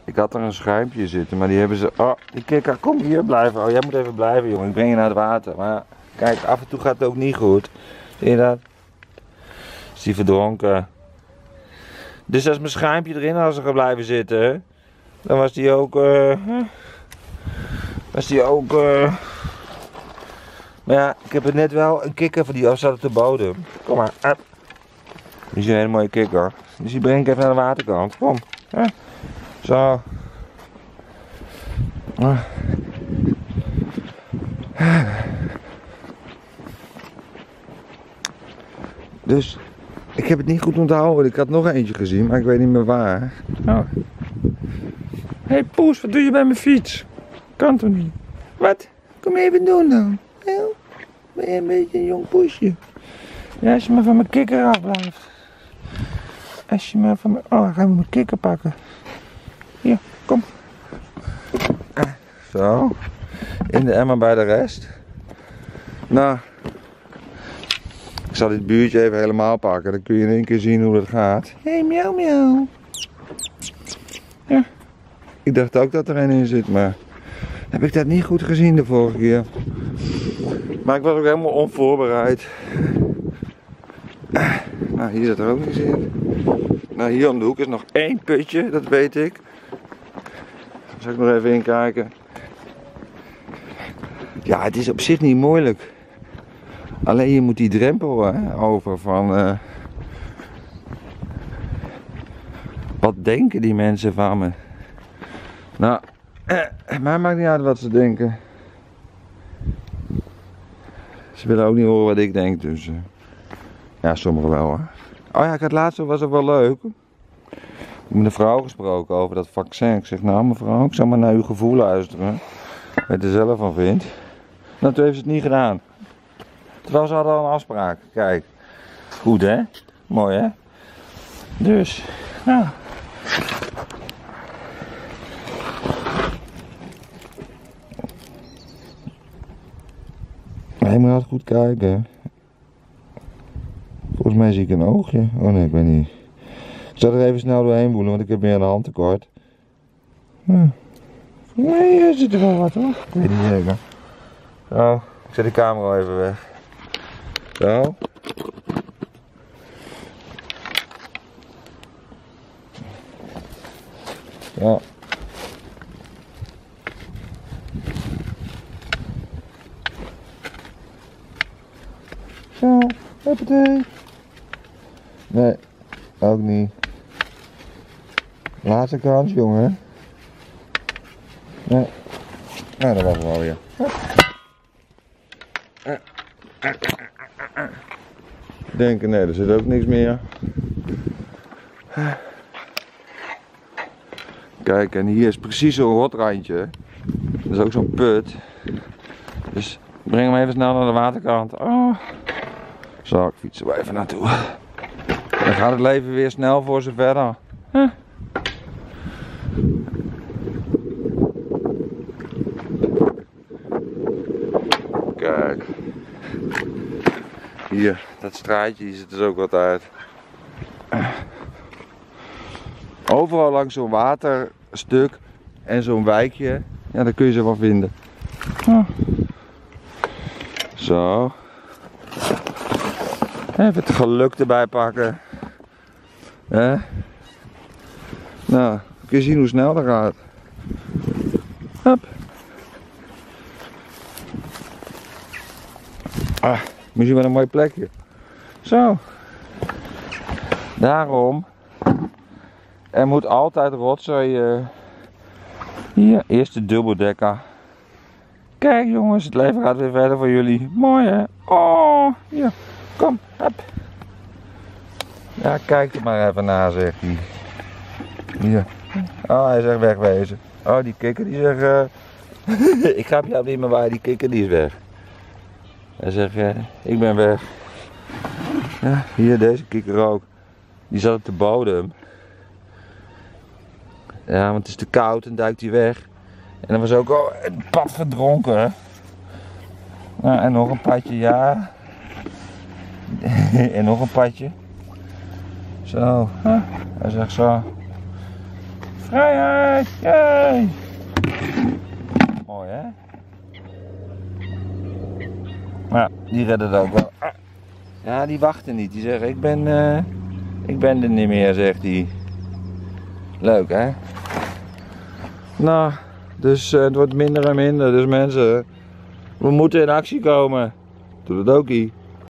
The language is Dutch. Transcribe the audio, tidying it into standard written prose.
Ik had er een schuimpje zitten, maar die hebben ze... Oh, die kikker, kom hier blijven. Oh, jij moet even blijven, jongen. Ik breng je naar het water. Maar kijk, af en toe gaat het ook niet goed. Zie je dat? Is die verdronken. Dus als mijn schuimpje erin was er blijven zitten, dan was die ook... Maar ja, ik heb er net wel een kikker van die zat op de bodem. Kom maar. Die is een hele mooie kikker. Dus die breng ik even naar de waterkant. Kom. Zo. Dus ik heb het niet goed onthouden. Ik had nog eentje gezien, maar ik weet niet meer waar. Oh. Hé Poes, wat doe je bij mijn fiets? Kan toch niet? Wat? Kom even doen dan. Heel? Ben je een beetje een jong poesje? Ja, als je maar van mijn kikker afblijft. Als je maar van mijn... Oh, dan gaan we mijn kikker pakken. Hier, kom. Zo. In de emmer bij de rest. Nou. Ik zal dit buurtje even helemaal pakken. Dan kun je in één keer zien hoe dat gaat. Hé, miauw miauw. Ja. Ik dacht ook dat er een in zit, maar... Heb ik dat niet goed gezien de vorige keer. Maar ik was ook helemaal onvoorbereid. Nou, hier zit er ook niks in. Nou, hier om de hoek is nog één putje, dat weet ik. Daar zal ik nog even in kijken. Ja, het is op zich niet moeilijk. Alleen je moet die drempel over van... wat denken die mensen van me? Nou, mij maakt niet uit wat ze denken. Ze willen ook niet horen wat ik denk, dus... ja, sommigen wel hoor. Oh ja, ik had laatst, was ook wel leuk. Ik heb met een vrouw gesproken over dat vaccin. Ik zeg, nou mevrouw, ik zal maar naar uw gevoel luisteren. Wat je er zelf van vindt. Nou, toen heeft ze het niet gedaan. Terwijl ze hadden al een afspraak. Kijk. Goed hè? Mooi hè? Dus, nou. Je moet altijd goed kijken. Volgens mij zie ik een oogje. Oh nee, ik weet niet. Ik zal er even snel doorheen woelen, want ik heb meer een handtekort. Nee, er zit er wel wat hoor. Ik weet niet zeker. Zo, ik zet die camera even weg. Zo. Ja. Zo, hoppatee. Nee, ook niet. Laatste kans, jongen. Nee. Nou, dat was het wel weer. Denken, nee, er zit ook niks meer. Kijk, en hier is precies zo'n rotrandje. Dat is ook zo'n put. Dus breng hem even snel naar de waterkant. Oh. Zo, ik fiets er wel even naartoe. Dan gaat het leven weer snel voor ze verder. Kijk. Hier, dat straatje, hier zit dus ook wat uit. Overal langs zo'n waterstuk en zo'n wijkje, ja, daar kun je ze wel vinden. Zo. Even het geluk erbij pakken. Nou, kun je zien hoe snel dat gaat. Hop. Misschien wel een mooi plekje. Zo. Daarom. Er moet altijd rotzooi. Hier, eerst de dubbeldekker. Kijk jongens, het leven gaat weer verder voor jullie. Mooi hè? Oh, hier. Kom, hop. Ja, kijk er maar even naar, zegt hij. Hier. Oh, hij zegt wegwezen. Oh, die kikker die zegt... ik ga jou niet meer waar, die kikker die is weg. Hij zegt, ik ben weg. Ja, hier, deze kikker ook. Die zat op de bodem. Ja, want het is te koud en duikt hij weg. En dan was ook al een pad verdronken. Nou, en nog een padje, ja. En nog een padje. Zo, hij zegt zo. Vrijheid! Yay! Mooi hè? Maar die redden het ook wel. Ja, die wachten niet. Die zeggen ik ben er niet meer, zegt hij. Leuk hè? Nou, dus het wordt minder en minder. Dus mensen, we moeten in actie komen. Doe dat ook ie.